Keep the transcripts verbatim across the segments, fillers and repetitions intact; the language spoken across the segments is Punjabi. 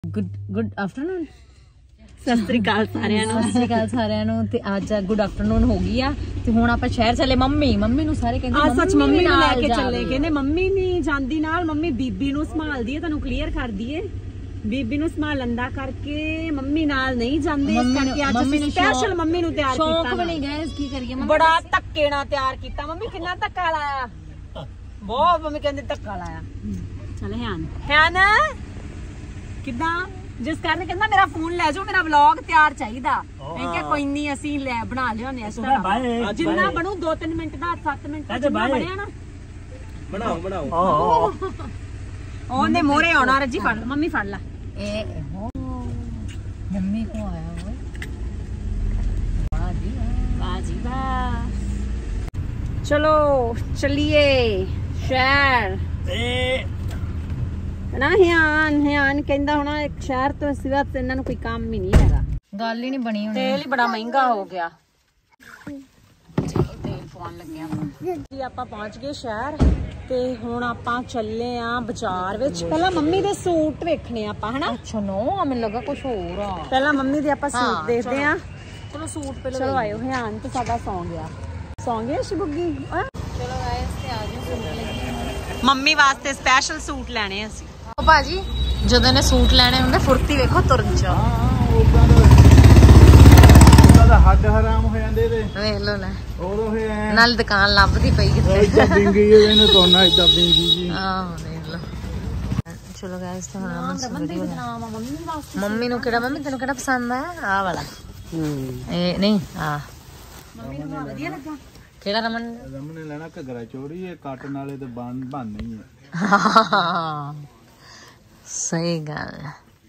Good good afternoon. Sat Sri ਅਕਾਲ ਸਾਰਿਆਂ ਨੂੰ। ਸਤਿ ਸ੍ਰੀ ਅਕਾਲ ਸਾਰਿਆਂ ਨੂੰ। ਤੇ ਅੱਜ ਗੁੱਡ ਆਫਟਰਨੂਨ ਹੋ ਗਈ ਆ ਤੇ ਹੁਣ ਆਪਾਂ ਸ਼ਹਿਰ ਚੱਲੇ। ਮੰਮੀ ਮੰਮੀ ਨੂੰ ਸਾਰੇ ਕਹਿੰਦੇ ਆ ਸੱਚ ਮੰਮੀ ਨੂੰ ਲੈ ਕੇ ਚੱਲੇ। ਕਹਿੰਦੇ ਮੰਮੀ ਨਹੀਂ ਜਾਂਦੀ ਨਾਲ, ਮੰਮੀ ਬੀਬੀ ਨੂੰ ਸੰਭਾਲਦੀ ਹੈ। ਤੁਹਾਨੂੰ ਕਲੀਅਰ ਕਰ ਦਈਏ, ਬੀਬੀ ਨੂੰ ਸੰਭਾਲਣ ਦਾ ਕਰਕੇ ਮੰਮੀ ਨਾਲ ਨਹੀਂ ਜਾਂਦੇ। ਇਸ ਕਰਕੇ ਅੱਜ ਅਸੀਂ ਸਪੈਸ਼ਲ ਮੰਮੀ ਨੂੰ ਤਿਆਰ ਕੀਤਾ। ਸ਼ੌਕ ਬਣੀ ਗਾਇਸ, ਕੀ ਕਰੀਏ। ਬੜਾ ਧੱਕੇ ਨਾਲ ਤਿਆਰ ਕੀਤਾ। ਮੰਮੀ ਕਿੰਨਾ ਧੱਕਾ ਲਾਇਆ, ਬਹੁਤ। ਮੰਮੀ ਕਹਿੰਦੇ ਧੱਕਾ ਲਾਇਆ। ਚਲ ਹੈਨ ਹੈਨ ਕਿੱਦਾਂ ਜਿਸ ਕਾਰਨ ਕਹਿੰਦਾ ਮੇਰਾ ਫੋਨ ਲੈ ਜਾਓ, ਮੇਰਾ ਵਲੌਗ ਤਿਆਰ ਚਾਹੀਦਾ। ਮੈਂ ਕਿਹਾ ਕੋਈ ਨਹੀਂ, ਅਸੀਂ ਲੈ ਬਣਾ ਲਿਆਉਂਦੇ ਆ। ਜਿੰਨਾ ਬਣੂ ਦੋ ਤਿੰਨ ਮਿੰਟ ਦਾ, ਸੱਤ ਮਿੰਟ ਦਾ ਬਣਿਆ ਨਾ ਬਣਾਓ ਬਣਾਓ। ਉਹਨੇ ਮੋਰੇ ਆਉਣਾ। ਰੱਜੀ ਫੜ ਲੈ, ਮੰਮੀ ਫੜ ਲੈ। ਇਹ ਮੰਮੀ ਕੋ ਆਇਆ ਹੋਇਆ। ਵਾਹ ਜੀ ਵਾਹ ਜੀ ਵਾਹ। ਚਲੋ ਚਲਿਏ ਸ਼ਹਿਰ। ਨਾ ਹਿਆਨ ਹਿਆਨ ਕਹਿੰਦਾ ਹੋਣਾ ਇੱਕ ਸ਼ਹਿਰ ਤੋਂ ਸਿਵਾ ਇਹਨਾਂ ਨੂੰ ਕੋਈ ਕੰਮ ਹੀ ਨਹੀਂ ਹੈਗਾ। ਗੱਲ ਹੀ ਨਹੀਂ ਬਣੀ ਹੋਣੀ। ਤੇਲ ਹੀ ਬੜਾ ਮਹਿੰਗਾ ਹੋ ਗਿਆ। ਤੇਲ ਪਾਉਣ ਲੱਗਿਆ ਜੀ। ਆਪਾਂ ਪਹੁੰਚ ਗਏ ਸ਼ਹਿਰ ਤੇ ਹੁਣ ਆਪਾਂ ਚੱਲੇ ਆ ਬਾਜ਼ਾਰ ਵਿੱਚ। ਪਹਿਲਾਂ ਮੰਮੀ ਦੇ ਸੂਟ ਵੇਖਣੇ ਆਪਾਂ, ਹਨਾ। ਅੱਛਾ ਨੋ ਮੈਨੂੰ ਲੱਗਾ ਕੁਝ ਹੋਰ ਆ। ਪਹਿਲਾਂ ਮੰਮੀ ਦੇ ਆਪਾਂ ਸੂਟ ਦੇਖਦੇ ਆ। ਚਲੋ ਸੂਟ ਪਹਿਲਾਂ ਚਲੋ ਆਇਓ। ਹਿਆਨ ਤੇ ਸਾਡਾ ਸੌਂ ਗਿਆ ਸੌਂ ਗਿਆ ਸ਼ਿਬੁੱਗੀ। ਚਲੋ ਗਾਇਸ ਤੇ ਆ ਜਾਓ। ਸੂਟ ਲੱਗੀ ਮੰਮੀ ਵਾਸਤੇ ਸਪੈਸ਼ਲ ਸੂਟ ਲੈਣੇ ਅਸੀਂ। ਉਹ ਭਾਜੀ ਜਦੋਂ ਨੇ ਸੂਟ ਲੈਣੇ ਹੁੰਦੇ ਫੁਰਤੀ ਵੇਖੋ ਤੁਰਨ ਚ। ਦਾ ਹੱਡ ਹਰਾਮ ਹੋ ਜਾਂਦੇ ਤੇ ਵੇਖ ਲੋ ਲੈ। ਉਦੋਂ ਹੋਏ ਐ ਨਾਲ ਦੁਕਾਨ ਲੱਭਦੀ ਪਈ ਕਿਤੇ। ਇਦਾਂ ਬਿੰਗੀ ਇਹਨੂੰ ਤੋਨਾ ਇਦਾਂ ਬਿੰਗੀ ਜੀ। ਆਹੋ ਦੇਖ ਲੋ। ਚਲੋ ਗਾਇਸ ਤੇ ਹੁਣ ਮੰਮੀ ਨੂੰ ਕਿਹੜਾ, ਮੰਮੀ ਤੈਨੂੰ ਕਿਹੜਾ ਪਸੰਦ ਆ? ਆਹ ਵਾਲਾ। ਇਹ ਨਹੀਂ ਆ ਮੰਮੀ ਨੂੰ ਵਧੀਆ ਲੱਗਾ। ਕਿਹੜਾ ਰਮਨ? ਰਮਨ ਨੇ ਲੈਣਾ ਘੱਗਰਾ ਚੋੜੀ। ਇਹ ਕਾਟਨ ਵਾਲੇ ਤੇ ਬਣ ਬਣ ਨਹੀਂ ਹੈ। ਸਹੀ ਗੱਲ।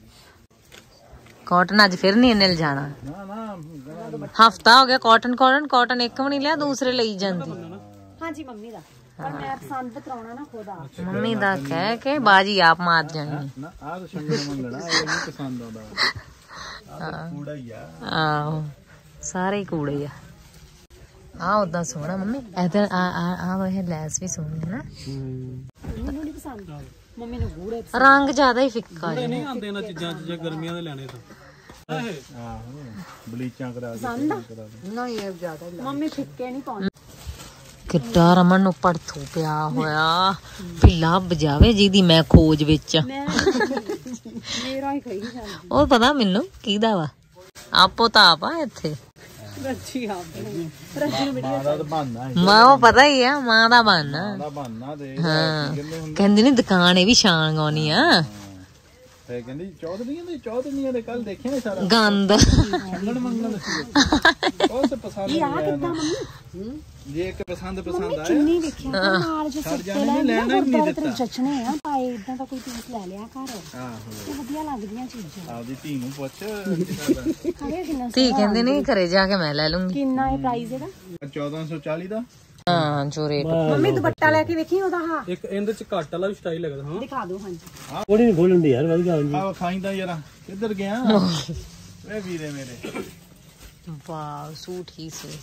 ਕਾਟਨ ਅੱਜ ਫਿਰ ਨਹੀਂ ਇਹਨੇ ਜਾਣਾ। ਨਾ ਨਾ ਹਫਤਾ ਹੋ ਗਿਆ ਕਾਟਨ ਕਾਟਨ ਕਾਟਨ ਇੱਕ ਵੀ ਨਹੀਂ ਲਿਆ, ਦੂਸਰੇ ਲਈ ਜਾਂਦੀ। ਹਾਂਜੀ ਮੰਮੀ ਦਾ, ਪਰ ਮੈਂ ਪਸੰਦ ਕਰਾਉਣਾ ਨਾ ਖੁਦ ਆ। ਮੰਮੀ ਦਾ ਕਹਿ ਕੇ ਬਾਜੀ ਆਪ ਮਾਰ ਜਾਣੀ। ਨਾ ਆਹ ਤਾਂ ਸ਼ੰਗਰ ਮੰਗਣਾ ਇਹ ਨਹੀਂ ਪਸੰਦ ਆਉਂਦਾ। ਆਹ ਕੂੜਾ ਹੀ ਆ। ਆਹੋ ਸਾਰੇ ਹੀ ਕੂੜੇ ਆ। ਆ ਉਦਾਂ ਸੋਹਣਾ ਮੰਮੀ। ਇਧਰ ਆ ਆ ਆ ਇਹ ਲੈਸ ਵੀ ਸੋਹਣੀ ਹੈ ਨਾ। ਮੈਨੂੰ ਨਹੀਂ ਪਸੰਦ। ਮੰਮੀ ਨੂੰ ਗੂੜੇ ਰੰਗ ਜ਼ਿਆਦਾ ਹੀ ਫਿੱਕਾ ਹੈ। ਨਹੀਂ ਆਉਂਦੇ ਇਹਨਾਂ ਚੀਜ਼ਾਂ ਚ ਜੇ ਗਰਮੀਆਂ ਦੇ ਲੈਣੇ ਤਾਂ। ਆਹੋ ਬਲੀਚਾਂ ਕਰਾ ਕੇ ਨਹੀਂ ਇਹ ਜ਼ਿਆਦਾ ਹੀ। ਮੰਮੀ ਫਿੱਕੇ ਨਹੀਂ ਪਾਉਂਦੀ। ਕਿੱਡਾ ਰਮਨ ਨੂੰ ਪੜਥੂ ਪਿਆ ਹੋਇਆ। ਪਿੱਲਾ ਬਜਾਵੇ ਜਿਹਦੀ ਮੈਂ ਖੋਜ ਵਿੱਚ। ਮੇਰਾ ਹੀ ਕਹੀ ਜਾਂਦੀ। ਉਹ ਪਤਾ ਮੈਨੂੰ ਕਿਹਦਾ ਵਾ। ਆਪੋ ਤਾਂ ਆਪ ਆ ਇੱਥੇ। ਰੱਜੀ ਆਪ ਰੱਜੀ ਨੂੰ ਮਾਂ ਦਾ ਤਾਂ ਬਹਾਨਾ ਹੈ। ਮਾਂ ਉਹ ਪਤਾ ਹੀ ਆ, ਮਾਂ ਦਾ ਬਹਾਨਾ। ਮਾਂ ਦਾ ਬਹਾਨਾ ਦੇ ਹਾਂ ਕਹਿੰਦੀ ਨੀ ਦੁਕਾਨ ਇਹ ਵੀ ਸ਼ਾਨ ਗਾਉਣੀ ਆ। ਫੇ ਕਹਿੰਦੀ ਚੌਧਰੀਆਂ ਦੇ ਚੌਧਰੀਆਂ ਦੇ ਕੱਲ ਦੇਖਿਆ ਸਾਰਾ ਗੰਦ ਮੰਗਣ ਮੰਗਣ ਉਹ ਤੇ ਪਸੰਦ ਇਹ ਆ ਕਿੱਦਾਂ ਮੰਮੀ? ਜੇ ਇੱਕ ਪਸੰਦ ਪਸੰਦ ਆਇਆ ਚੁੰਨੀ ਵੇਖਿਆ ਨਾਲ ਜੇ ਛੱਡ ਸੁੱਤੇ ਜਾਣੇ ਲੈ ਨਹੀਂ ਲੈਣਾ ਹੀ ਨਹੀਂ ਦਿੱਤਾ। ਜੱਚਣੇ ਆ ਪਾਏ ਇਦਾਂ ਦਾ ਕੋਈ ਪੀਸ ਲੈ ਲਿਆ ਘਰ। ਆਹੋ ਇਹ ਵਧੀਆ ਲੱਗਦੀਆਂ ਚੀਜ਼ਾਂ। ਆਪਦੀ ਧੀ ਨੂੰ ਪੁੱਛ ਖੜੇ ਕਿੰਨਾ ਧੀ ਕਹਿੰਦੇ ਨਹੀਂ ਘਰੇ ਜਾ ਕੇ ਮੈਂ ਲੈ ਲੂੰਗੀ। ਕਿੰਨਾ ਹੈ ਪ੍ਰਾਈਸ ਇਹਦਾ? ਚੌਦਾਂ ਸੌ ਚਾਲੀ ਦਾ। ਹਾਂ ਚੋਰੇ ਮੰਮੀ ਦੁਪੱਟਾ ਲੈ ਕੇ ਵੇਖੀ ਉਹਦਾ। ਹਾਂ ਇੱਕ ਇਹਦੇ ਚ ਘੱਟ ਵਾਲਾ ਵੀ ਸਟਾਈਲ ਲੱਗਦਾ। ਹਾਂ ਦਿਖਾ ਦਿਓ। ਹਾਂਜੀ ਥੋੜੀ ਨਹੀਂ ਖੋਲਣ ਦੀ ਯਾਰ, ਵਧੀਆ ਹੁੰਦੀ। ਆਹ ਖਾਈਂਦਾ ਯਾਰ ਕਿੱਧਰ ਗਿਆ ਵੇ ਵੀਰੇ ਮੇਰੇ। ਵਾਹ ਸੂਟ ਹੀ ਸੀ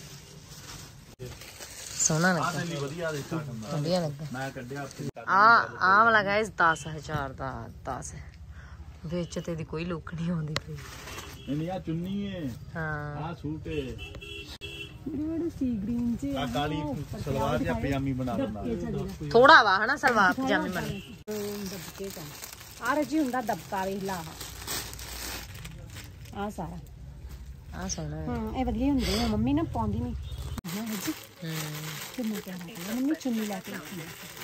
ਸੋਹਣਾ ਲੱਗਾ। ਵਧੀਆ ਦੇ ਕਾਟਨ ਦਾ ਵਧੀਆ ਲੱਗਾ। ਮੈਂ ਕੱਢਿਆ ਆਪੇ। ਆ ਆ ਵਾਲਾ ਗਾਇਸ ਦਸ ਹਜ਼ਾਰ ਦਾ ਦਸ ਹੈ। ਵਿੱਚ ਤੇ ਦੀ ਕੋਈ ਲੁੱਕ ਨਹੀਂ ਆਉਂਦੀ ਪਈ। ਨਹੀਂ ਆ ਚੁੰਨੀ ਏ। ਹਾਂ ਆ ਸੂਟ ਏ। ਜਿਹੜੇ ਸੀ ਗ੍ਰੀਨ ਚ ਆ ਕਾਲੀ ਸਲਵਾਰ ਜਾਂ ਪਜਾਮੀ ਬਣਾ ਲੈਂਦਾ। ਥੋੜਾ ਵਾ ਹਨਾ ਸਲਵਾਰ ਪਜਾਮੀ ਬਣੀ। ਦਬਕੇ ਚ ਆ ਰੱਜੀ ਹੁੰਦਾ ਦਬਕਾ ਵੇਖ ਲਾ। ਆ ਸਾਰਾ ਆ ਸੋਹਣਾ ਹੈ। ਹਾਂ ਇਹ ਵਧੀਆ ਹੁੰਦੇ ਆ। ਮੰਮੀ ਨਾ ਪਾਉਂਦੀ ਨਹੀਂ। ਹਾਂ ਰੱਜੀ ਹੂੰ ਕਿੰਨਾ ਪਿਆਰਾ ਲੱਗਦਾ। ਮੰਮੀ ਚੁੰਨੀ ਲੈ ਕੇ ਰੱਖੀ।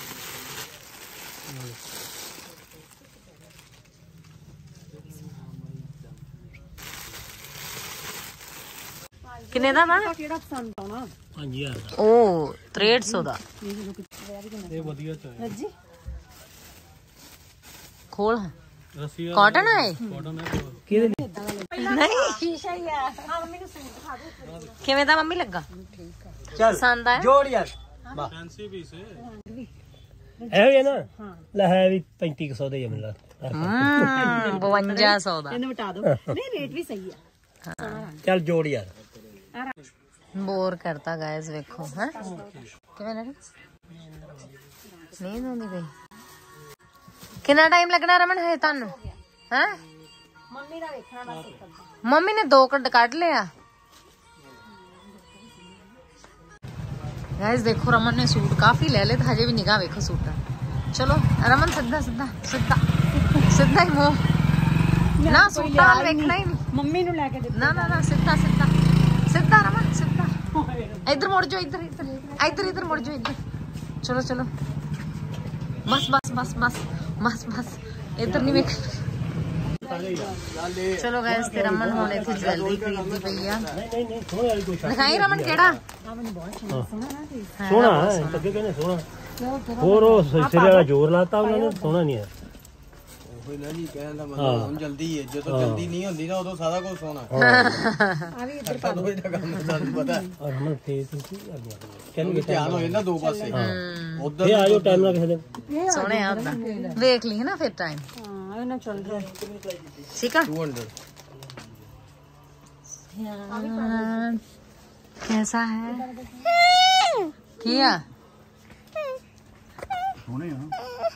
ਕਿੰਨੇ ਦਾ ਵਾ? ਕਿਹੜਾ ਪਸੰਦ ਆਉਣਾ? ਹਾਂਜੀ ਯਾਰ ਉਹ ਤਿਰੇਹਠ ਸੌ ਦਾ। ਇਹ ਵਧੀਆ ਚ ਹੈ। ਰੱਜੀ ਖੋਲ ਰੱਸੀ ਕਾਟਨ ਹੈ। ਕਾਟਨ ਹੈ। ਨਹੀਂ ਸ਼ੀਸ਼ਾ ਹੀ ਆ। ਹਾਂ ਮੰਮੀ ਨੂੰ ਸੂਟ ਦਿਖਾ ਦਿਓ। ਕਿਵੇਂ ਦਾ ਮੰਮੀ ਲੱਗਾ? ਚੱਲ ਪਸੰਦ ਆਇਆ? ਜੋੜ ਯਾਰ ਫੈਂਸੀ ਪੀਸ ਹੈ ਇਹ ਨਾ। ਹਾਂ ਲੈ ਹੈ ਵੀ ਪੈਂਤੀ ਸੌ ਦੇ ਜਮਲਾ। ਹਮ ਬਵੰਜਾ ਸੌ ਦਾ। ਇਹਨੂੰ ਵਟਾ ਦਿਓ। ਨਹੀਂ ਰੇਟ ਵੀ ਸਹੀ ਆ। ਚੱਲ ਜੋੜ ਯਾਰ। ਬੋਰ ਕਰਤਾ ਗਾਇਸ ਵੇਖੋ। ਹੈ ਕਿਵੇਂ ਲੱਗ ਨੀਂਦ ਆਉਂਦੀ ਪਈ। ਕਿੰਨਾ ਟਾਈਮ ਲੱਗਣਾ ਰਮਨ ਹੈ ਤੁਹਾਨੂੰ? ਹੈ ਮੰਮੀ ਦਾ ਵੇਖਣਾ ਬਸ ਇੱਕ ਅੱਧਾ। ਮੰਮੀ ਨੇ ਦੋ ਕੱਢ ਕੱਢ ਲਿਆ। ਗਾਇਸ ਦੇਖੋ ਰਮਨ ਨੇ सूट काफी ले ले, हजे भी निगाह वेखो सूट। चलो रमन सीधा सीधा सीधा सीधा ही मुंह ना, सूटा वाल वेखना ही नहीं। ਮੰਮੀ ਨੂੰ ਲੈ ਕੇ ਦੇ ना ना ना सीधा सीधा सीधा रमन सीधा। इधर मुड़ जाओ, इधर इधर इधर इधर मुड़ जाओ इधर। चलो चलो बस बस बस बस बस बस इधर नहीं वेख। चलो गाइस ते रमन हुण इत्थे ज्वेलरी खरीददी पई आ। दिखाई रमन केड़ा सोना है, तके कहने सोना और वो सिरे वाला जोर लाता उन्होंने, सोना नहीं है। ਕੋਈ ਨਾ ਨਹੀਂ ਕਹਿਣ ਦਾ ਮਤਲਬ ਹੁਣ ਜਲਦੀ ਹੈ, ਜਦੋਂ ਜਲਦੀ ਨਹੀਂ ਹੁੰਦੀ ਨਾ ਉਦੋਂ ਸਾਰਾ ਕੁਝ ਸੋਨਾ ਆ ਵੀ ਇੱਧਰ ਪਾ ਕੋਈ ਦਾ ਕੰਮ ਸਾਨੂੰ ਪਤਾ और हम फेस ਕਹਿੰਦੇ ਧਿਆਨ ਹੋਏ ਨਾ ਦੋ ਪਾਸੇ ਉਧਰ ये आयो टाइम ना ਕਿਸੇ ਦੇ सोने आ उदा देख ली है ना फिर टाइम। ਹਾਂ ਇਹਨਾਂ ਚੱਲ ਰਿਹਾ ठीक है दो सौ कैसा है किया ਸੋਹਣੇ ਆ।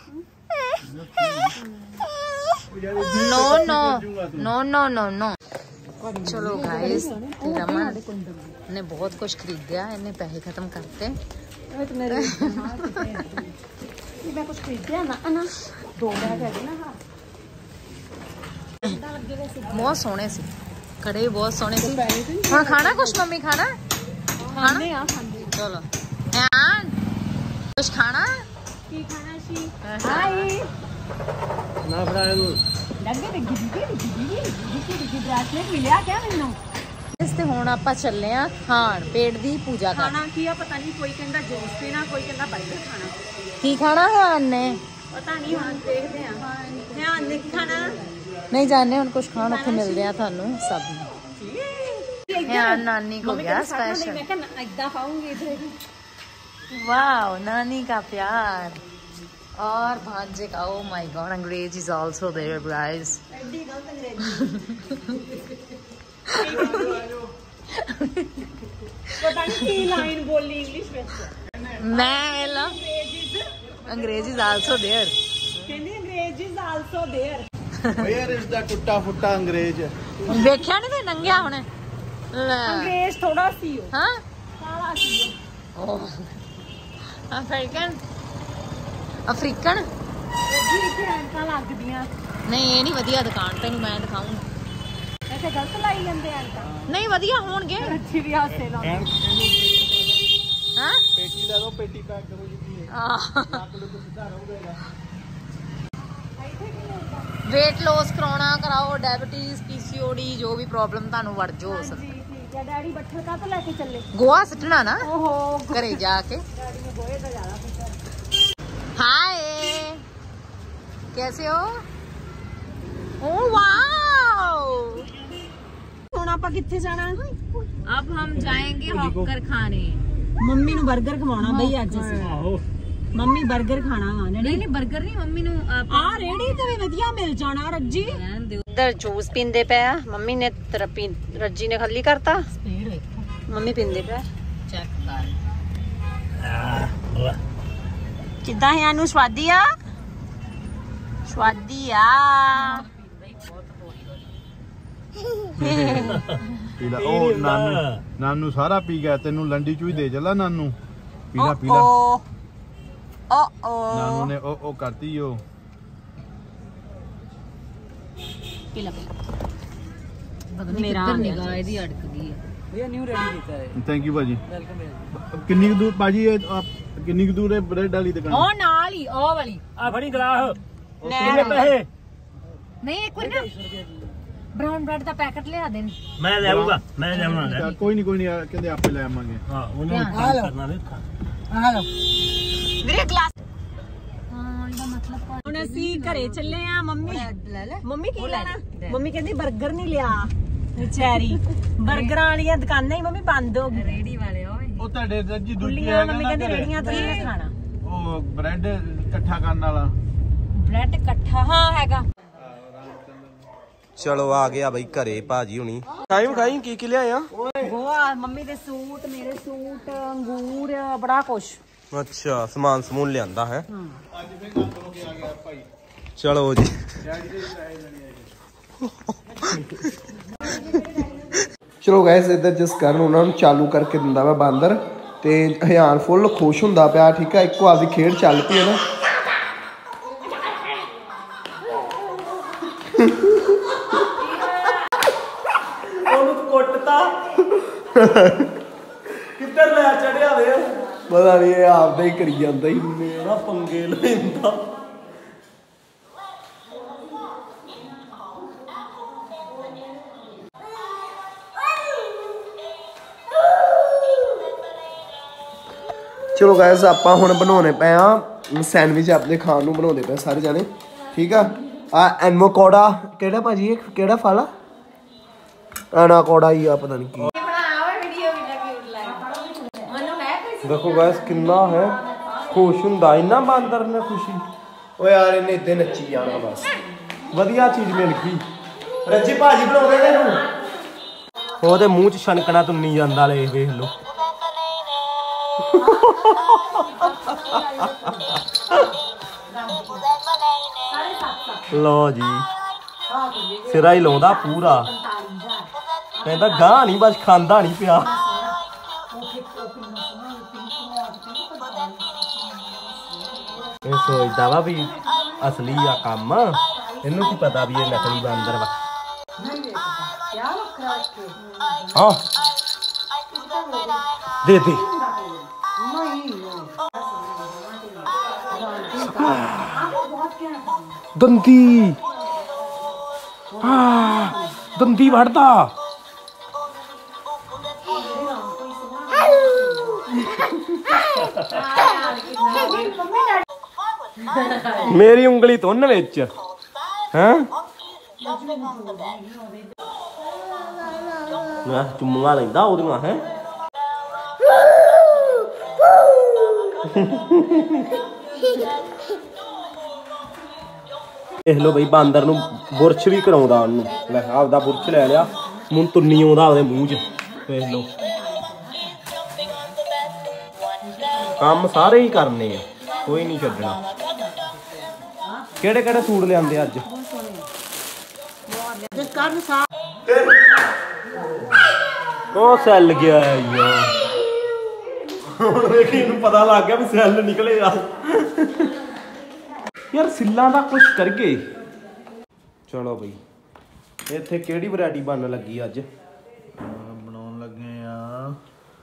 No no no no no no. चलो गाइस रमन ने बहुत कुछ खरीदा, इन्हें पैसे खत्म करते। ਮੈਂ ਕੁਝ ਖਰੀਦਿਆ ਨਾ ਨਾ ਦੋ ਬੈਗ ਹੈਗੇ ਨਾ। ਹਾਂ बहुत सोने सी कड़े भी बहुत सोने सी। हाँ खाना कुछ मम्मी खाना ਖਾਣੇ ਆ ਖਾਂਦੇ चलो ध्यान कुछ खाना ਕੀ ਖਾਣਾ ਸੀ। ਹਾਈ ना फराए नु ਲੱਗੇ ਤੇ ਗਿੱਦੀ ਗਿੱਦੀ ਗਿੱਦੀ ਗਿੱਦੀ ਬ੍ਰੈਸਲੇਟ ਮਿਲਿਆ ਕਿਆ ਮੈਨੂੰ। ਇਸ ਤੇ ਹੁਣ ਆਪਾਂ ਚੱਲੇ ਆ ਖਾਣ ਪੇਟ ਦੀ ਪੂਜਾ ਕਰਨ। ਖਾਣਾ ਕੀ ਆ ਪਤਾ ਨਹੀਂ, ਕੋਈ ਕਹਿੰਦਾ ਜੂਸ ਪੀਣਾ, ਕੋਈ ਕਹਿੰਦਾ 버ਗਰ ਖਾਣਾ। ਕੀ ਖਾਣਾ ਹੈ ਆਨੇ ਪਤਾ ਨਹੀਂ ਹੁਣ ਦੇਖਦੇ ਆ। ਧਿਆਨ ਨੇ ਕੀ ਖਾਣਾ ਨਹੀਂ ਜਾਣੇ ਹੁਣ ਕੁਝ ਖਾਣ ਉੱਥੇ ਮਿਲਦੇ ਆ ਤੁਹਾਨੂੰ ਸਭ ਨੂੰ। ਯਾਰ ਨਾਨੀ को गया स्पेशल। ਮੈਂ ਕਿਹਾ ਇਦਾਂ ਖਾਉਂਗੀ ਇਧਰ। वाओ नानी का प्यार और भांजे का। ओ माय गॉड अंग्रेज इज आल्सो देयर गाइस। ਐਡੀ ਗਲਤ ਅੰਗਰੇਜ਼ੀ ਪਤਾ ਨਹੀਂ ਕੀ ਲਾਈਨ ਬੋਲੀ ਇੰਗਲਿਸ਼ ਵਿੱਚ। मैं वेला अंग्रेज इज आल्सो देयर ਕਹਿੰਦੀ ਅੰਗਰੇਜ਼ is also there. Where is the ਟੁੱਟਾ ਫੁੱਟਾ ਅੰਗਰੇਜ਼। ਵੇਖਿਆ ਨਹੀਂ ਤੇ ਨੰਗਿਆ ਹੁਣ ਅੰਗਰੇਜ਼ ਥੋੜਾ ਸੀ ਉਹ, ਹਾਂ ਕਾਲਾ ਸੀ ਉਹ ਅਫਰੀਕਨ ਅਫਰੀਕਨ ਉਹ। ਜੀ ਇੱਥੇ ਐਨਕਾਂ ਲੱਗਦੀਆਂ ਨਹੀਂ ਇਹ ਨਹੀਂ ਵਧੀਆ ਦੁਕਾਨ ਤੈਨੂੰ ਮੈਂ ਦਿਖਾਉਂਗੀ। ਇੱਥੇ ਗਲਤ ਲਾਈ ਜਾਂਦੇ ਐਨਕਾਂ। ਨਹੀਂ ਵਧੀਆ ਹੋਣਗੇ। ਅੱਛੀ ਵੀ ਹਾਸੇ ਲਾਉਂਦੇ। ਹਾਂ ਪੇਟੀ ਲੈ ਲਓ, ਪੇਟੀ ਪੈਕ ਕਰੋ ਜੀ। ਆਹ ਲੱਕ ਲੁੱਕ ਸਿੱਧਾ ਰਹੂਗਾ। वेट लॉस कराना कराओ, डायबिटीज पीसीओडी जो भी प्रॉब्लम ਤੁਹਾਨੂੰ ਵੜ ਜੋ ਹੋ ਸਕਦਾ। ਜੀ ਠੀਕ ਹੈ। ਡੈਡੀ ਬੱਠਲ ਕਾ ਤੋਂ ਲੈ ਕੇ ਚੱਲੇ। ਗੋਆ ਸੱਟਣਾ ਨਾ ਓਹੋ ਘਰੇ ਜਾ ਕੇ। ਡੈਡੀ ਨੂੰ ਗੋਏ ਦਾ ਜ਼ਿਆਦਾ ਫਿਕਰ। हाय कैसे हो? Oh wow. ਹੁਣ ਆਪਾਂ ਕਿੱਥੇ ਜਾਣਾ। अब हम जाएंगे हॉकर खाने। ਮੰਮੀ ਨੂੰ 버ਗਰ ਖਵਾਉਣਾ ਬਈ ਅੱਜ ਅਸੀਂ। आहो ਮੰਮੀ 버ਗਰ ਖਾਣਾ ਵਾ। नहीं नहीं बर्गर नहीं मम्मी नु ਆ ਰੇੜੀ ਤੇ ਵੀ ਵਧੀਆ ਮਿਲ ਜਾਣਾ ਰੱਜੀ। रहन दो। ਇਧਰ ਜੂਸ ਪੀਂਦੇ ਪਿਆ। ਮੰਮੀ ਨੇ ਤਰਪੀ ਰੱਜੀ ਨੇ ਖਾਲੀ ਕਰਤਾ। स्पीड देखो ਮੰਮੀ ਪੀਂਦੇ ਪਿਆ। चेक कर। ਕਿੱਦਾਂ ਹੈ ਅਨੂ? ਸਵਾਦੀ ਆ ਸਵਾਦੀ ਆ। ਪੀਲਾ ਉਹ ਨਾਨੂ ਨਾਨੂ ਸਾਰਾ ਪੀ ਗਿਆ, ਤੈਨੂੰ ਲੰਡੀ ਚੂਈ ਦੇ ਚਲਾ ਨਾਨੂ। ਪੀਲਾ ਪੀਲਾ। ਓ ਓ ਨਾਨੂ ਨੇ ਉਹ ਉਹ ਕਰਤੀ ਉਹ। ਪੀਲਾ पता नहीं मेरा किधर निगाह ਇਹਦੀ ਅੜਕ ਗਈ ਹੈ। ਥੈਂਕ ਯੂ ਭਾਜੀ। ਕਿੰਨੀ ਕੁ ਦੂਰ ਭਾਜੀ ਇਹ ਆਪ- ਕਿੰਨੀ ਕੁ ਦੂਰ ਹੈ ਬ੍ਰੈਡ ਵਾਲੀ ਦੁਕਾਨ? ਉਹ ਨਾਲ ਹੀ ਉਹ ਵਾਲੀ। आ फड़ी गलास ਲੈ कितने पैसे? नहीं एक बार ना ब्राउन ब्रेड ਦਾ ਪੈਕਟ ਲਿਆ ਦੇਣ। मैं ले आऊंगा, मैं ले आऊंगा। ਚੱਲ ਕੋਈ ਨਹੀਂ ਕੋਈ ਨਹੀਂ ਆ, ਕਹਿੰਦੇ ਆਪੇ ਲੈ ਆਵਾਂਗੇ। हां उन्होंने काम करना देखा। ਹਲੋ ਵੀਰੇ ਗਲਾਸ। ਹਾਂ ਇਹਦਾ ਮਤਲਬ ਹੁਣ ਅਸੀਂ ਘਰੇ ਚੱਲੇ ਆ। ਮੰਮੀ ਲੈ ਲੈ ਮੰਮੀ ਕੀ ਲੈਣਾ? ਮੰਮੀ ਕਹਿੰਦੀ 버ਗਰ ਨਹੀਂ ਲਿਆ ਵਿਚਾਰੀ। 버ਗਰਾਂ ਵਾਲੀਆਂ ਦੁਕਾਨਾਂ ਹੀ ਮੰਮੀ ਬੰਦ ਹੋ ਗਈ। ਰੇੜੀ ਵਾਲੇ ਓਏ ਉਹ ਤੁਹਾਡੇ ਰੱਜੀ ਦੂਜੀ ਖੁੱਲੀਆਂ। ਹੈਗਾ ਮੰਮੀ ਨਾ ਕਹਿੰਦੀ ਘਰੇ। ਰੇੜੀਆਂ ਤੋਂ ਨਹੀਂ ਖਾਣਾ। ਉਹ ਬ੍ਰੈਡ ਇਕੱਠਾ ਕਰਨ ਵਾਲਾ। ਬ੍ਰੈਡ ਇਕੱਠਾ ਹਾਂ ਹੈਗਾ। ਚਲੋ ਆ ਗਿਆ ਬਈ ਘਰੇ ਭਾਜੀ ਹੁਣੀ। ਟਾਈਮ ਖਾਈ ਕੀ ਕੀ ਲਿਆਇਆ? ਗੋਆ ਮੰਮੀ ਦੇ ਸੂਟ, ਮੇਰੇ ਸੂਟ, ਅੰਗੂਰ, ਬੜਾ ਕੁਛ। ਅੱਛਾ ਸਮਾਨ ਸਮੂਨ ਲਿਆਂਦਾ ਹੈ। ਚਲੋ ਜੀ ਚਲੋ ਗਾਇਸ ਇੱਧਰ ਜਿਸ ਕਾਰਨ ਉਹਨਾਂ ਨੂੰ ਚਾਲੂ ਕਰਕੇ ਦਿੰਦਾ ਵਾ ਬਾਂਦਰ ਤੇ ਹਿਆਨ ਫੁੱਲ ਖੁਸ਼ ਹੁੰਦਾ ਪਿਆ। ਠੀਕ ਆ, ਇੱਕੋ ਆਪਦੀ ਖੇਡ ਚੱਲ ਪਈ ਹੈ ਨਾ। ਉਹਨੂੰ ਕੁੱਟਤਾ ਕਿੱਧਰ ਲੈ ਚੜਿਆ ਵੇ ਪਤਾ ਨਹੀਂ ਇਹ ਆਪਦਾ ਹੀ ਕਰੀ ਜਾਂਦਾ ਹੀ ਮੇਰਾ ਪੰਗੇ ਲੈਂਦਾ। ਚਲੋ ਗਾਇਸ ਆਪਾਂ ਹੁਣ ਬਣਾਉਣੇ ਪਏ ਆ ਸੈਂਡਵਿਚ ਆਪਣੇ ਖਾਣ ਨੂੰ ਬਣਾਉਂਦੇ ਪਏ ਸਾਰੇ ਜਾਣੇ। ਠੀਕ ਆ, ਆ ਐਨਮੋਕੋਡਾ ਕਿਹੜਾ ਭਾਜੀ ਇਹ ਕਿਹੜਾ ਫਲ ਆ? ਐਨਾਕੋਡਾ ਹੀ ਆ ਪਤਾ ਨਹੀਂ ਕੀ। ਦੇਖੋ ਗਾਇਸ ਕਿੰਨਾ ਹੈ ਖੁਸ਼ ਹੁੰਦਾ ਇੰਨਾ ਬਾਂਦਰ ਨੇ ਖੁਸ਼ੀ। ਓ ਯਾਰ ਇਹਨੇ ਇੱਦਾਂ ਨੱਚੀ ਜਾਣਾ ਬਸ। ਵਧੀਆ ਚੀਜ਼ ਮਿਲ ਗਈ। ਰੱਜੀ ਭਾਜੀ ਬਣਾਉਂਦੇ ਨੇ ਇਹਨੂੰ। ਉਹਦੇ ਮੂੰਹ 'ਚ ਛਣਕਣਾ ਤੁੰਨੀ ਜਾਂਦਾ ਲੈ ਵੇਖ ਲਓ। ਲੋ ਜੀ ਸਿਰਾ ਹੀ ਲਾਉਂਦਾ ਪੂਰਾ। ਕਹਿੰਦਾ ਗਾਂ ਨਹੀਂ ਬਸ ਖਾਂਦਾ ਨਹੀਂ ਪਿਆ। ਇਹ ਸੋਚਦਾ ਵਾ ਵੀ ਅਸਲੀ ਆ ਕੰਮ, ਇਹਨੂੰ ਕੀ ਪਤਾ ਵੀ ਇਹ ਨਕਲੀ ਬਾਂਦਰ ਵਾ। ਹਾਂ ਦੇ ਦੇ ਦੰਦੀ ਹਾਂ ਦੰਦੀ ਵੜਦਾ। ਮੇਰੀ ਉਂਗਲੀ ਤੁੰਨ ਵਿੱਚ ਹੈਂ ਮੈਂ ਚੁੰਮੀਆਂ ਲੈਂਦਾ ਉਹਦੀਆਂ ਹੈ। ਦੇਖ ਲਓ ਬਈ ਬਾਂਦਰ ਨੂੰ ਬੁਰਸ਼ ਵੀ ਕਰਾਉਂਦਾ ਉਹਨੂੰ। ਲੈ ਆਪਦਾ ਬੁਰਸ਼ ਲੈ ਲਿਆ, ਮੂੰਹ ਤੁੰਨੀ ਆਉਂਦਾ ਉਹਦੇ ਮੂੰਹ 'ਚ। ਦੇਖ ਲਓ ਕੰਮ ਸਾਰੇ ਹੀ ਕਰਨੇ ਆ, ਕੋਈ ਨਹੀਂ ਛੱਡਣਾ। ਕਿਹੜੇ ਕਿਹੜੇ ਸੂਟ ਲਿਆਂਦੇ ਅੱਜ? ਉਹ ਸੈੱਲ ਗਿਆ ਯਾਰ। ਹੁਣ ਵੇਖੀ ਇਹਨੂੰ ਪਤਾ ਲੱਗ ਗਿਆ ਵੀ ਸੈੱਲ ਨਿਕਲੇਗਾ ਯਾਰ। ਸਿੱਲਾਂ ਦਾ ਕੁਛ ਕਰਕੇ ਚਲੋ ਬਈ ਇੱਥੇ ਕਿਹੜੀ ਵੈਰਾਈਟੀ ਬਣਨ ਲੱਗੀ ਅੱਜ? ਬਣਾਉਣ ਲੱਗੇ ਆ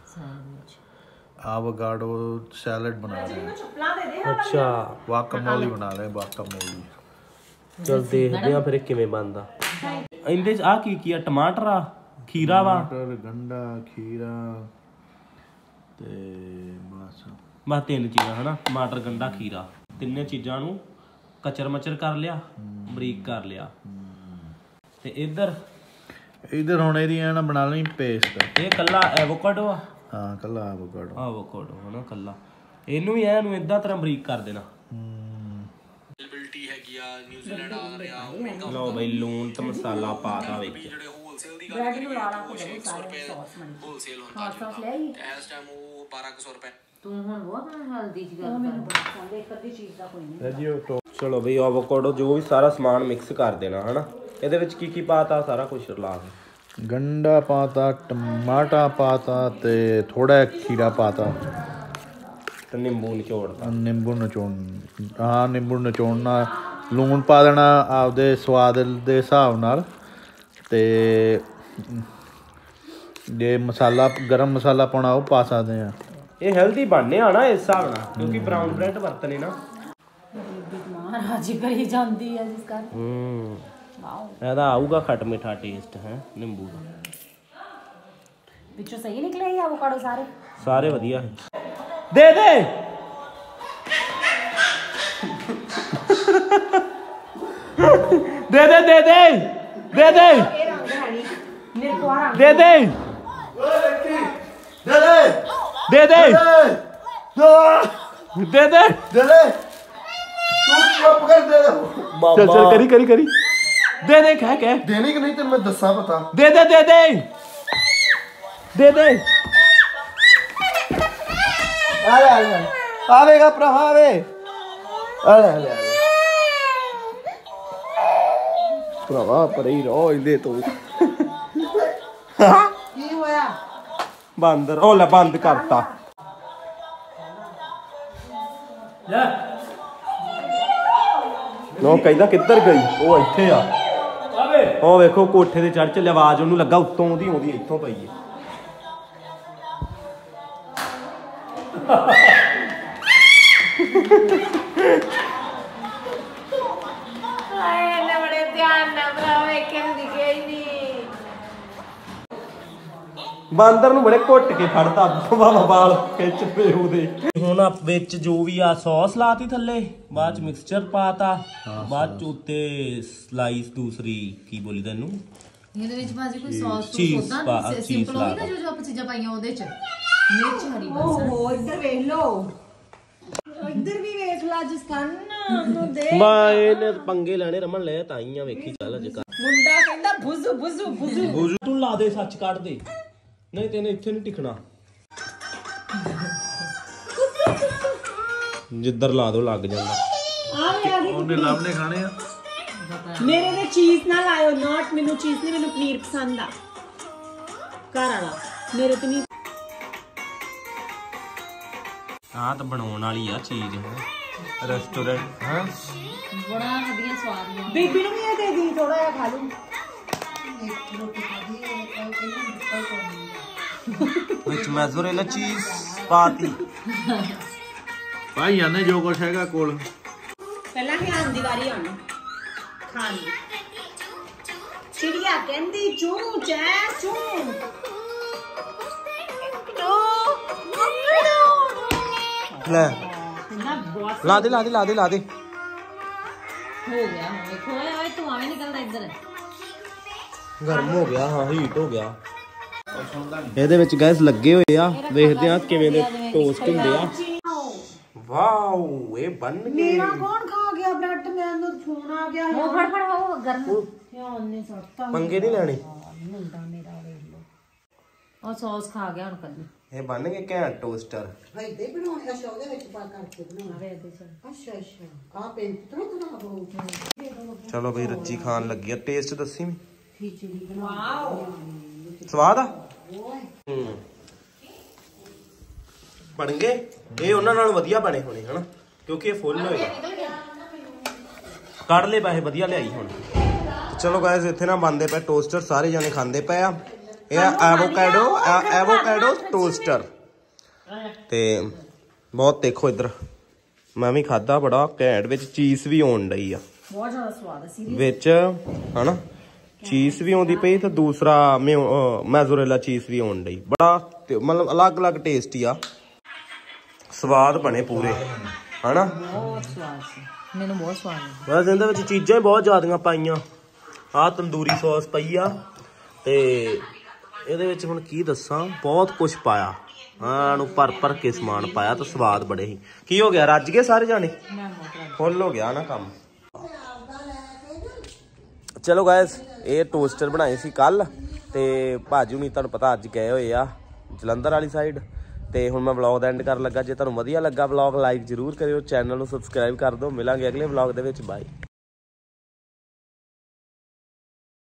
ਆਵਾਗਾਡੋ ਸੈਲਡ ਬਣਾ ਰਹੇ ਆ। ਅੱਛਾ ਵਾਕਾਮੋਲੀ ਬਣਾ ਰਹੇ ਵਾਕਾਮੋਲੀ। ਚਲ ਦੇਖਦੇ ਆ ਫਿਰ ਕਿਵੇਂ ਬਣਦਾ। ਇਹਦੇ ਚ ਆ ਕੀ ਕੀ ਆ? ਟਮਾਟਰ ਆ, ਖੀਰਾ ਵਾ, ਟਮਾਟਰ, ਗੰਡਾ, ਖੀਰਾ ਤੇ ਬਸ ਬਸ ਤਿੰਨ ਚੀਜ਼ਾਂ ਹਨਾ। ਟਮਾਟਰ, ਗੰਡਾ, ਖੀਰਾ, ਤਿੰਨੇ ਚੀਜ਼ਾਂ ਨੂੰ ਕਚਰ ਮਚਰ ਕਰ ਲਿਆ, ਬਰੀਕ ਕਰ ਲਿਆ। ਤੇ ਇੱਧਰ ਇਧਰ ਹੁਣ ਇਹਦੀ ਨਾ ਬਣਾ ਲਈ ਪੇਸਟ। ਇਹ ਕੱਲਾ ਐਵੋਕਾਡੋ ਆ। ਹਾਂ ਕੱਲਾ ਆਵਾਗਾਡੋ ਆਵਾਗਾਡੋ ਹਨਾ ਕੱਲਾ। ਇਹਨੂੰ ਵੀ ਇਹਨੂੰ ਇਦਾਂ ਤਰ੍ਹਾਂ ਬਰੀਕ ਕਰ ਦੇਣਾ। ਅਵੇਲੇਬਿਲਟੀ ਹੈਗੀ ਆ, ਨਿਊਜ਼ੀਲੈਂਡ ਆ ਰਿਹਾ। ਲਓ ਬਈ ਲੂਣ ਤੇ ਮਸਾਲਾ ਪਾ ਦਾ ਵਿੱਚ। ਜਿਹੜੇ ਹੋਲਸੇਲ ਦੀ ਗੱਲ ਕਰੀਏ ਉਹ ਛੇ ਸੌ ਰੁਪਏ ਹੋਲਸੇਲ ਹੁੰਦਾ ਜੀ। ਇਸ ਟਾਈਮ ਉਹ ਬਾਰਾਂ ਸੌ ਰੁਪਏ। ਤੂੰ ਹੁਣ ਬਹੁਤ ਹਲਦੀ ਚ ਗੱਲ ਕਰ। ਇੱਕ ਅੱਧੀ ਚੀਜ਼ ਦਾ ਕੋਈ ਨਹੀਂ। ਚਲੋ ਬਈ ਆਵਾਗਾਡੋ ਜੋ ਵੀ ਸਾਰਾ ਸਮਾਨ ਮਿਕਸ ਕਰ ਦੇਣਾ ਹਨਾ। ਇਹਦੇ ਵਿੱਚ ਕੀ ਕੀ ਪਾਤਾ? ਸਾਰਾ ਕੁਝ ਰਲਾ ਕੇ ਗੰਡਾ ਪਾਤਾ, ਟਮਾਟਰ ਪਾਤਾ ਤੇ ਥੋੜਾ ਖੀਰਾ ਪਾਤਾ ਤੇ ਨਿੰਬੂ ਨਿਚੋੜਤਾ। ਨਿੰਬੂ ਨਿਚੋੜ ਹਾਂ ਨਿੰਬੂ ਨਿਚੋੜਨਾ। ਲੂਣ ਪਾ ਦੇਣਾ ਆਪਦੇ ਸਵਾਦ ਦੇ ਹਿਸਾਬ ਨਾਲ। ਤੇ ਜੇ ਮਸਾਲਾ ਗਰਮ ਮਸਾਲਾ ਪਾਉਣਾ ਉਹ ਪਾ ਸਕਦੇ ਆ। ਇਹ ਹੈਲਦੀ ਬਣਨੇ ਆ ਨਾ ਇਸ ਹਿਸਾਬ ਨਾਲ, ਕਿਉਂਕਿ ਬਰਾਊਨ ਬ੍ਰੈਡ ਵਰਤਨੇ ਨਾ। ਰਾਜੀ ਕਰੀ ਜਾਂਦੀ ਹੈ ਜਿਸ ਕਰ। ਹੂੰ ਇਹਦਾ ਆਊਗਾ ਖੱਟ ਮਿੱਠਾ ਟੇਸਟ ਹੈ ਨਿੰਬੂ ਦਾ। ਵਿੱਚੋਂ ਸਹੀ ਨਿਕਲੇ ਇਹ ਆਵਾਕਾਡੋ ਸਾਰੇ? ਸਾਰੇ ਵਧੀਆ ਹੈ। ਦੇ ਦੇ ਦੇ ਦੇ ਦੇ ਦੇ ਦੇ ਦੇ ਦੇ ਦੇ ਦੇ ਦੇ ਦੇ ਦੇ ਦੇ ਚੱਲ ਚੱਲ ਕਰੀ ਕਰੀ ਕਰੀ ਦੇ ਦੇ ਕਹਿ ਕਹਿ ਦੇਣੀ ਕਿ ਨਹੀਂ ਤੈਨੂੰ ਮੈਂ ਦੱਸਾਂ ਪਤਾ। ਦੇ ਦੇ ਦੇ ਦੇ ਦੇ ਦੇ ਆ ਲੈ ਆ ਲੈ ਆਵੇਗਾ ਭਰਾਵਾ ਆਵੇ। ਆ ਲੈ ਆ ਲੈ ਭਰਾਵਾ ਪਰੇ ਹੀ ਰੋ ਇਹਦੇ ਤੋਂ ਕੀ ਹੋਇਆ ਬਾਂਦਰ ਉਹ ਲੈ ਬੰਦ ਕਰਤਾ ਲੈ ਉਹ ਕਹਿੰਦਾ ਕਿੱਧਰ ਗਈ ਉਹ ਇੱਥੇ ਆ ਆਵੇ ਉਹ ਵੇਖੋ ਕੋਠੇ ਤੇ ਚੜ ਚੱਲਿਆ ਆਵਾਜ਼ ਉਹਨੂੰ ਲੱਗਾ ਉੱਤੋਂ ਉਹਦੀ ਆਉਂਦੀ ਇੱਥੋਂ ਪਈ ਹੈ ਇਹਨੇ ਬੜੇ ਧਿਆਨ ਨਾਲ ਭਰਾ ਵੇਖੇ ਨੂੰ ਦਿਖਿਆ ਹੀ ਨਹੀਂ ਬਾਂਦਰ ਨੂੰ ਬੜੇ ਘੁੱਟ ਕੇ ਫੜਦਾ ਬਾਬਾ ਬਾਲ ਖਿੱਚ ਪਏ ਉਹਦੇ ਹੁਣ ਆ ਵਿੱਚ ਜੋ ਵੀ ਆ ਸੌਸ ਲਾਤੀ ਥੱਲੇ ਬਾਅਦ ਚ ਮਿਕਸਚਰ ਪਾਤਾ ਬਾਅਦ ਚ ਉੱਤੇ ਸਲਾਈਸ ਦੂਸਰੀ ਕੀ ਬੋਲੀ ਤੈਨੂੰ ਇਹਦੇ ਵਿੱਚ ਭਾਜੀ ਕੋਈ ਸੌਸ ਚੀਜ਼ ਪਾ ਚੀਜ਼ ਲਾ ਜੋ ਜੋ ਆਪਾਂ ਚੀਜ਼ਾਂ ਪਾਈਆਂ ਉਹਦੇ ਚ ਮਿਰਚ ਹਰੀ ਬਸ ਓਹੋ ਇੱਧਰ ਵੇਖ ਲਓ ਇੱਧਰ ਵੀ ਵੇਖ ਲਾ ਜਿਸ ਕੰਨ ਨੂੰ ਦੇ ਬਾ ਇਹਨੇ ਪੰਗੇ ਲੈਣੇ ਰਮਨ ਲੈ ਤਾਈਆਂ ਵੇਖੀ ਚੱਲ ਅੱਜ ਮੁੰਡਾ ਕਹਿੰਦਾ ਬੁਜ਼ੂ ਬੁਜ਼ੂ ਬੁਜ਼ੂ ਬੁਜ਼ੂ ਤੂੰ ਲਾ ਦੇ ਸੱਚ ਕੱਢ ਦੇ ਨਹੀਂ ਤੈਨੂੰ ਇੱਥੇ ਨਹੀਂ ਟਿਕਣਾ ਜਿੱਧਰ ਲਾ ਦੋ ਲੱਗ ਜਾਂਦਾ ਆਵੇ ਆ ਗਈ ਉਹਨੇ ਲਵ ਨੇ ਖਾਣੇ ਆ ਮੇਰੇ ਨੇ ਚੀਜ਼ ਨਾ ਲਾਇਓ ਨਾਟ ਮੈਨੂੰ ਚੀਜ਼ ਨਹੀਂ ਮੈਨੂੰ ਪਨੀਰ ਪਸੰਦ ਆ ਘਰ ਵਾਲਾ ਮੇਰੇ ਤੇ ਨਹੀਂ ਆਹ ਤਾਂ ਬਣਾਉਣ ਵਾਲੀ ਆ ਚੀਜ਼ ਹੈ ਰੈਸਟੋਰੈਂਟ ਹਾਂ ਬੜਾ ਵਧੀਆ ਸਵਾਦ ਹੈ ਬੀਬੀ ਨੂੰ ਵੀ ਇਹ ਦੇ ਦੀ ਥੋੜਾ ਜਿਹਾ ਖਾ ਲੂੰ ਵਿੱਚ ਮੈਜ਼ੋਰੇਲਾ ਚੀਜ਼ ਪਾਤੀ ਭਾਈ ਜਾਂਦੇ ਜੋ ਕੁਛ ਹੈਗਾ ਕੋਲ ਪਹਿਲਾਂ ਹੀ ਆਉਣ ਦੀ ਵਾਰੀ ਆਉਣੀ ਖਾਣ ਦੀ ਚਿੜੀਆ ਕਹਿੰਦੀ ਚੂ ਚੈ ਚੂ ਲੈ ਲਾ ਦੇ ਲਾ ਦੇ ਲਾ ਦੇ ਲਾ ਦੇ ਹੋ ਗਿਆ ਹੁਣ ਵੇਖੋ ਓਏ ਓਏ ਧੂਆਂ ਵੀ ਨਿਕਲਦਾ ਇੱਧਰ ਗਰਮ ਹੋ ਗਿਆ ਹਾਂ ਹੀਟ ਹੋ ਗਿਆ ਇਹਦੇ ਵਿੱਚ ਗੈਸ ਲੱਗੇ ਹੋਏ ਆ ਵੇਖਦੇ ਆ ਕਿਵੇਂ ਦੇ ਟੋਸਟ ਹੁੰਦੇ ਆ ਵਾਓ ਇਹ ਬਣ ਗਏ ਮੇਰਾ ਕੌਣ ਖਾ ਗਿਆ ਬ੍ਰੈਡ ਮੈਨੂੰ ਫੋਨ ਆ ਗਿਆ ਉਹ ਫੜ ਫੜ ਹੋ ਗਰਮ ਧਿਆਨ ਨੇ ਸੱਤਾ ਪੰਗੇ ਨਹੀਂ ਲੈਣੇ ਮੁੰਡਾ ਮੇਰਾ ਵੇਖ ਲੋ ਉਹ ਸੌਸ ਖਾ ਗਿਆ ਹੁਣ ਕੱਲੀ ਇਹ ਬਣ ਗਏ ਘੈਂਟ ਟੋਸਟਰ ਇਹਦੇ ਬਣਾਉਣੇ ਅੱਛਾ ਉਹਦੇ ਵਿੱਚ ਪਾ ਕਰਕੇ ਬਣਾਉਣਾ ਵੇ ਇਹਦੇ ਚ ਅੱਛਾ ਅੱਛਾ ਆ ਪੈਂਟ ਤੋਂ ਬਣਾ ਦੋ ਚਲੋ ਬਈ ਰੱਜੀ ਖਾਣ ਲੱਗੀ ਆ ਟੇਸਟ ਦੱਸੀ ਵੀ ਖਿਚੜੀ ਵਾਓ ਸਵਾਦ ਆ ਹੂੰ ਬਣ ਗਏ ਇਹ ਉਹਨਾਂ ਨਾਲ ਵਧੀਆ ਬਣੇ ਹੋਣੇ ਹਨਾ ਕਿਉਂਕਿ ਇਹ ਫੁੱਲ ਹੋਏਗਾ ਕੱਢ ਲੈ ਪੈਸੇ ਵਧੀਆ ਲਿਆਈ ਹੁਣ ਚਲੋ ਗਾਇਸ ਇੱਥੇ ਨਾ ਬਣਦੇ ਪਏ ਟੋਸਟਰ ਸਾਰੇ ਜਾਣੇ ਖਾਂਦੇ ਪਏ ਆ ਇਹ ਐਵੋਕਾਡੋ ਐਵੋਕਾਡੋ ਟੋਸਟਰ ਤੇ ਬਹੁਤ ਦੇਖੋ ਇੱਧਰ ਮੈਂ ਵੀ ਖਾਦਾ ਬੜਾ ਘੈਂਟ ਵਿੱਚ ਚੀਜ਼ ਵੀ ਆਉਣ ਡਈ ਆ ਬਹੁਤ ਜ਼ਿਆਦਾ ਸਵਾਦ ਹੈ ਸੀਰੀਅਸ ਵਿੱਚ ਹਨਾ ਚੀਜ਼ ਵੀ ਆਉਂਦੀ ਪਈ ਤੇ ਦੂਸਰਾ ਮੈਜ਼ੋਰੇਲਾ ਚੀਜ਼ ਵੀ ਆਉਣ ਡਈ ਬੜਾ ਮਤਲਬ ਅਲੱਗ-ਅਲੱਗ ਟੇਸਟ ਹੀ ਆ ਸਵਾਦ ਬਣੇ ਪੂਰੇ ਹਨਾ ਬਹੁਤ ਸਵਾਦ ਸੀ ਮੈਨੂੰ ਬਹੁਤ ਸਵਾਦ ਲੱਗਾ ਬਸ ਇਹਦੇ ਵਿੱਚ ਚੀਜ਼ਾਂ ਹੀ ਬਹੁਤ ਜ਼ਿਆਦੀਆਂ ਪਾਈਆਂ ਆਹ ਤੰਦੂਰੀ ਸੌਸ ਪਈ ਆ ਤੇ ਇਹਦੇ ਵਿੱਚ ਹੁਣ ਕੀ ਦੱਸਾਂ ਬਹੁਤ ਕੁਝ ਪਾਇਆ ਹਾਂ ਨੂੰ ਭਰ ਭਰ ਕੇ ਸਮਾਨ ਪਾਇਆ ਤਾਂ ਸਵਾਦ ਬੜੇ ਸੀ ਕੀ ਹੋ ਗਿਆ ਰੱਜ ਗਏ ਸਾਰੇ ਜਾਣੇ ਫੁੱਲ ਹੋ ਗਿਆ ਨਾ ਕੰਮ ਚਲੋ ਗਾਇਸ ਇਹ ਟੋਸਟਰ ਬਣਾਏ ਸੀ ਕੱਲ ਤੇ ਭਾਜੀ ਹੁਣੀ ਤੁਹਾਨੂੰ ਪਤਾ ਅੱਜ ਗਏ ਹੋਏ ਆ ਜਲੰਧਰ ਵਾਲੀ ਸਾਈਡ ਤੇ ਹੁਣ ਮੈਂ ਵਲੌਗ ਦਾ ਐਂਡ ਕਰਨ ਲੱਗਾ ਜੇ ਤੁਹਾਨੂੰ ਵਧੀਆ ਲੱਗਾ ਵਲੌਗ ਲਾਈਕ ਜ਼ਰੂਰ ਕਰਿਓ ਚੈਨਲ ਨੂੰ ਸਬਸਕ੍ਰਾਈਬ ਕਰ ਦਿਓ ਮਿਲਾਂਗੇ ਅਗਲੇ ਵਲੌਗ ਦੇ ਵਿੱਚ ਬਾਏ।